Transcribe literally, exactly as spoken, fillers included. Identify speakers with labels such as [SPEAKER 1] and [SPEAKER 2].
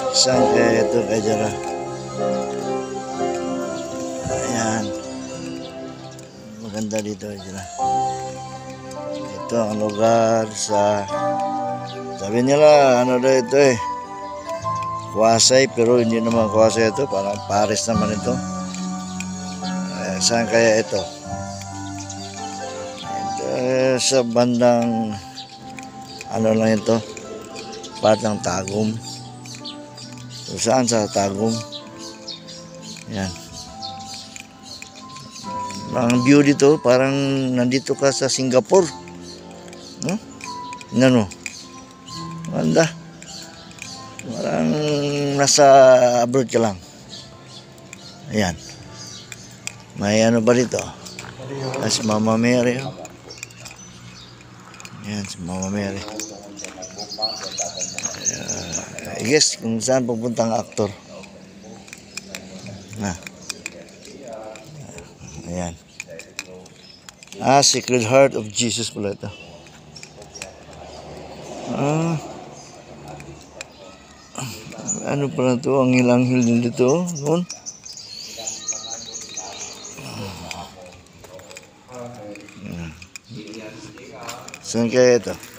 [SPEAKER 1] Saan kaya ito kay Jara? Ayan. Maganda dito kay Jara. Ito ang lugar sa, sabi nila ano daw ito eh, Kuwasay, pero hindi naman Kuwasay ito, parang Paris naman ito. Eh, saan kaya ito? Ito eh, sa bandang ano lang ito, batang Tagum. So, saan sa Tagum? Yan. Ang view dito parang nandito ka sa Singapore. Hmm? Ano? Ganda. Parang nasa abroad ka lang. Ayan. May ano ba dito? Ah, si Mama Mary. Oh. Ayan, si Mama Mary. Uh, yes, kung saan pupunta ang aktor. Na. Ayan. Ah, Sacred Heart of Jesus pala ito. Ah. Ano pala ito? Ang hilang-hil din dito. Noon. Saan kaya ito?